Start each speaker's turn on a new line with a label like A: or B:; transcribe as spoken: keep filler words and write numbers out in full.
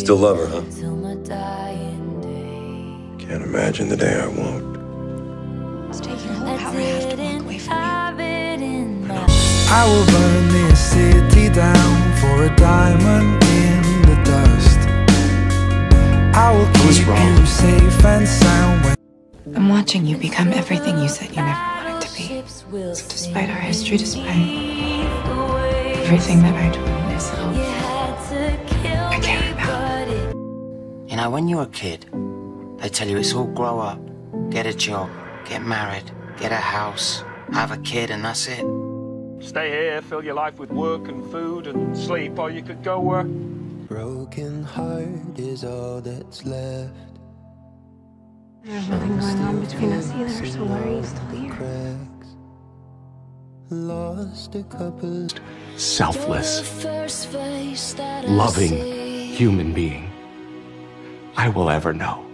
A: Still love her, huh? Can't imagine the day I won't.
B: It's taking all the power I have to walk away from you.
C: I will burn this city down for a diamond in the dust. I will keep you safe and sound when
B: I'm watching you become everything you said you never wanted to be. So despite our history, despite everything that I told myself, I care about.
D: You know, when you're a kid, they tell you it's all grow up, get a job, get married, get a house, have a kid, and that's it.
E: Stay here, fill your life with work and food and sleep, or you could go where...
F: Broken heart is all that's left.
G: There's nothing going on between us either, so why are you still here?
F: Lost a couple.
H: Selfless, loving human being I will ever know.